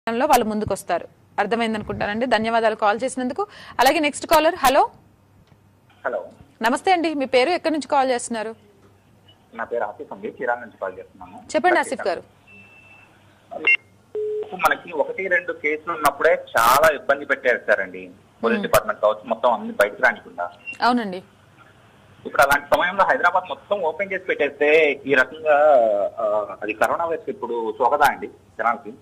లో వాళ్ళు ముందుకు వస్తారు. అర్థమైంది అనుకుంటానండి. ధన్యవాదాలు కాల్ చేసినందుకు. అలాగే నెక్స్ట్ కాలర్. హలో హలో, నమస్తే అండి. మీ పేరు ఎక్కడి నుంచి కాల్ చేస్తున్నారు? నా పేరు ఆసిఫ్ అండి, చీరాల నుంచి కాల్ చేస్తున్నాను. చెప్పండి ఆసిఫ్ గారు. మనకి 1-2 కేసులు ఉన్నప్పుడే చాలా ఇబ్బంది పెట్టేస్తారండి పోలీస్ డిపార్ట్మెంట్ కావచ్చు, మొత్తం అన్ని బయటకు రానికుండా. అవునండి. ఇప్పుడు అలాంటి సమయంలో హైదరాబాద్ మొత్తం ఓపెన్ చేసి పెట్టేస్తే ఈ రకంగా అది కరోనా వైరస్ ఇప్పుడు సోకదా అండి జనాలకి?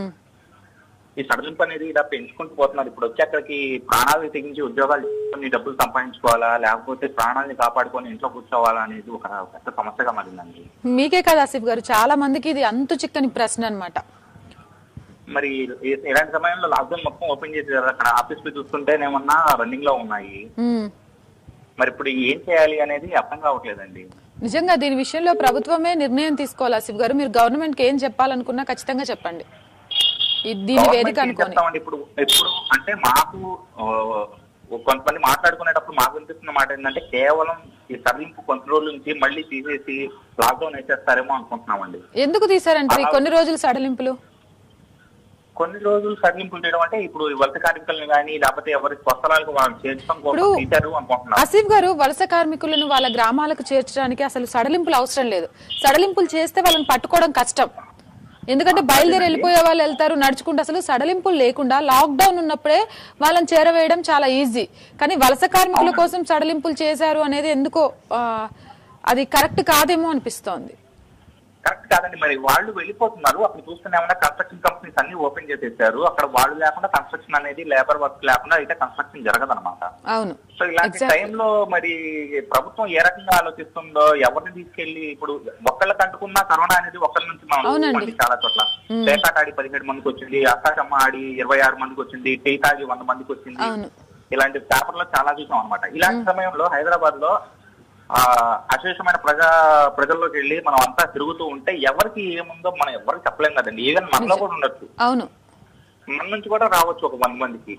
ఈ సడలింపు అనేది ఇలా పెంచుకుంటూ పోతున్నారు. ఇప్పుడు వచ్చి అక్కడికి ప్రాణాలు తెగించి ఉద్యోగాలు చేసుకుని డబ్బులు సంపాదించుకోవాలా, లేకపోతే ప్రాణాలని కాపాడుకొని ఇంట్లో కూర్చోవాలా అనేది ఒక పెద్ద సమస్యగా మారిందండి. మీకే కాదు ఆసిఫ్ గారు, చాలా మందికి ఇది అంతు చిక్కని ప్రశ్న అన్నమాట. మరి ఇలాంటి సమయంలో లాక్డౌన్ మొత్తం ఓపెన్ చేసేది, అక్కడ ఆఫీస్ లు చూస్తుంటేనేమన్నా రన్నింగ్ లో ఉన్నాయి. మరి ఇప్పుడు ఏం చేయాలి అనేది అర్థం కావట్లేదండి. నిజంగా దీని విషయంలో ప్రభుత్వమే నిర్ణయం తీసుకోవాలి ఆసిఫ్ గారు. మీరు గవర్నమెంట్ కి ఏం చెప్పాలనుకున్నా ఖచ్చితంగా చెప్పండి. దీని వేదిక అనుకోని ఇప్పుడు అంటే మాకు కొంతమంది మాట్లాడుకునేటప్పుడు మాకు వినిపిస్తున్న మాట ఏంటంటే కేవలం ఈ సడలింపు కొన్ని రోజుల నుంచి మళ్ళీ తీసేసి లాక్డౌన్ వేసేస్తారేమో అనుకుంటున్నామండి. ఎందుకు తీసారంటారు కొన్ని రోజులు సడలింపులు? కొన్ని రోజులు సడలింపులు చేయడం అంటే ఇప్పుడు వలస కార్మికులను కానీ లేకపోతే ఎవరి స్వస్థలాలకు వాళ్ళు చేర్చడం కోసం తీశారు అనుకుంటున్నారు. ఆసిఫ్ గారు, వలస కార్మికులను వాళ్ళ గ్రామాలకు చేర్చడానికి అసలు సడలింపులు అవసరం లేదు. సడలింపులు చేస్తే వాళ్ళని పట్టుకోవడం కష్టం. ఎందుకంటే బయలుదేరి వెళ్ళిపోయే వాళ్ళు వెళ్తారు నడుచుకుంటూ. అసలు సడలింపులు లేకుండా లాక్డౌన్ ఉన్నప్పుడే వాళ్ళని చేరవేయడం చాలా ఈజీ. కానీ వలస కార్మికుల కోసం సడలింపులు చేశారు అనేది ఎందుకో అది కరెక్ట్ కాదేమో అనిపిస్తోంది. కరెక్ట్ కాదండి. మరి వాళ్ళు వెళ్ళిపోతున్నారు, అక్కడ చూస్తున్నా ఏమన్నా కన్స్ట్రక్షన్ కంపెనీస్ అన్ని ఓపెన్ చేసేసారు. అక్కడ వాళ్ళు లేకుండా కన్స్ట్రక్షన్ అనేది లేబర్ వర్క్ లేకుండా అయితే కన్స్ట్రక్షన్ జరగదన్నమాట. అవును. సో ఇలాంటి టైంలో మరి ప్రభుత్వం ఏ రకంగా ఆలోచిస్తుందో, ఎవరిని తీసుకెళ్లి ఇప్పుడు ఒక్కళ్ళకి అంటుకున్న కరోనా అనేది ఒక్కరి నుంచి మనం చాలా చోట్ల పేకాట ఆడి 17 మందికి వచ్చింది, అష్టాచమ్మ ఆడి 26 మందికి వచ్చింది, టీ తాగి 100 మందికి వచ్చింది. ఇలాంటి పేపర్లో చాలా చూసాం అనమాట. ఇలాంటి సమయంలో హైదరాబాద్ లో అశేషమైన ప్రజల్లోకి వెళ్ళి మనం అంతా తిరుగుతూ ఉంటే ఎవరికి ఏముందో మనం ఎవరికి చెప్పలేం కదండి. ఈవెన్ మనలో కూడా ఉండొచ్చు, అవును, మన నుంచి కూడా రావచ్చు ఒక 100 మందికి.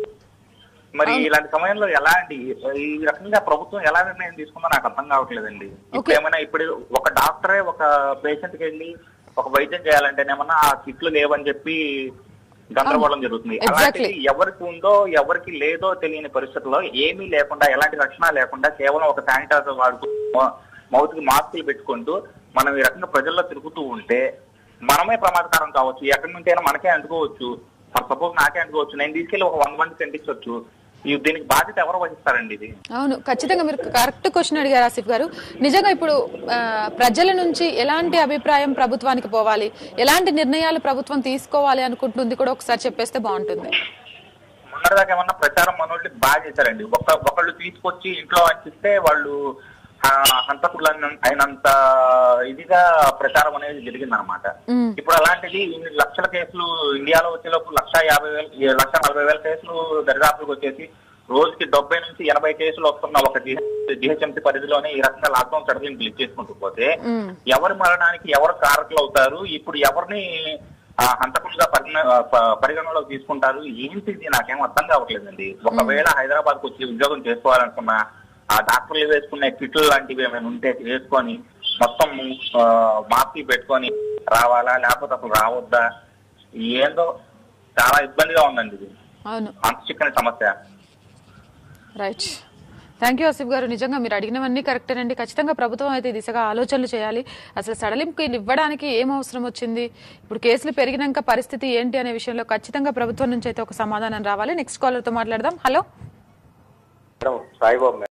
మరి ఇలాంటి సమయంలో ఎలా అండి ఈ రకంగా ప్రభుత్వం ఎలా నిర్ణయం తీసుకుందో నాకు అర్థం కావట్లేదండి. ఇప్పుడు ఏమైనా ఇప్పుడు ఒక డాక్టరే ఒక పేషెంట్ కి వెళ్ళి ఒక వైద్యం చేయాలంటేనేమన్నా ఆ కిట్లు లేవని చెప్పి గందరగోళం జరుగుతుంది. అలాంటిది ఎవరికి ఉందో ఎవరికి లేదో తెలియని పరిస్థితుల్లో ఏమీ లేకుండా, ఎలాంటి రక్షణ లేకుండా కేవలం ఒక శానిటైజర్ వాడుతూ మౌత్ కి మాస్కులు పెట్టుకుంటూ మనం ఈ రకంగా ప్రజల్లో తిరుగుతూ ఉంటే మనమే ప్రమాదకరం కావచ్చు. ఎక్కడి నుంచి అయినా మనకే అంటుకోవచ్చు. సపోజ్ నాకే అంటుకోవచ్చు. నేను తీసుకెళ్లి ఒక 100 మందికి అంటించవచ్చు. దీనికి బాధ్యత ఎవరు వహిస్తారండి? ఇది అవును, ఖచ్చితంగా మీరు కరెక్ట్ క్వశ్చన్ అడిగారు ఆసిఫ్ గారు. నిజంగా ఇప్పుడు ప్రజల నుంచి ఎలాంటి అభిప్రాయం ప్రభుత్వానికి పోవాలి, ఎలాంటి నిర్ణయాలు ప్రభుత్వం తీసుకోవాలి అనుకుంటుంది కూడా ఒకసారి చెప్పేస్తే బాగుంటుంది. మొన్నటిదాకా ఏమన్నా ప్రచారం మనోళ్ళు బాగా చేశారండి. ఒకళ్ళు తీసుకొచ్చి ఇంట్లో అంటిస్తే వాళ్ళు హంతకులు అయినంత ఇదిగా ప్రచారం అనేది జరిగింది అనమాట. ఇప్పుడు అలాంటిది ఇన్ని లక్షల కేసులు ఇండియాలో వచ్చేలోపు 1,40,000 కేసులు దరిదాపులకు వచ్చేసి రోజుకి 70 నుంచి 80 కేసులు వస్తున్న ఒక జిహెచ్ఎంసీ పరిధిలోనే ఈ రకంగా లాక్డౌన్ సడలింపులు ఇచ్చేసుకుంటూ పోతే ఎవరి మరణానికి ఎవరు కారకులు అవుతారు? ఇప్పుడు ఎవరిని హంతకులుగా పరిగణలోకి తీసుకుంటారు? ఏంటిది నాకేం అర్థం కావట్లేదండి. ఒకవేళ హైదరాబాద్ కు వచ్చి ఉద్యోగం చేసుకోవాలనుకున్నా ఆ డాక్టర్లు వేసుకునే కిట్లు లాంటివి ఏమైనా ఉంటే వేసుకొని మొత్తం మాస్క్ పెట్టుకొని రావాలా, లేకపోతే అసలు రావద్దా? ఏందో చాలా ఇబ్బందిగా ఉందండి ఇది. అంత చిక్కని సమస్య. రైట్, థ్యాంక్ యూ ఆసిఫ్ గారు. నిజంగా మీరు అడిగినవన్నీ కరెక్టేనండి. ఖచ్చితంగా ప్రభుత్వం అయితే దిశగా ఆలోచనలు చేయాలి. అసలు సడలింపుకి ఇవ్వడానికి ఏం అవసరం వచ్చింది, ఇప్పుడు కేసులు పెరిగినాక పరిస్థితి ఏంటి అనే విషయంలో ఖచ్చితంగా ప్రభుత్వం నుంచి అయితే ఒక సమాధానం రావాలి. నెక్స్ట్ కాలర్ తో మాట్లాడదాం. హలో, సాయిబాబు.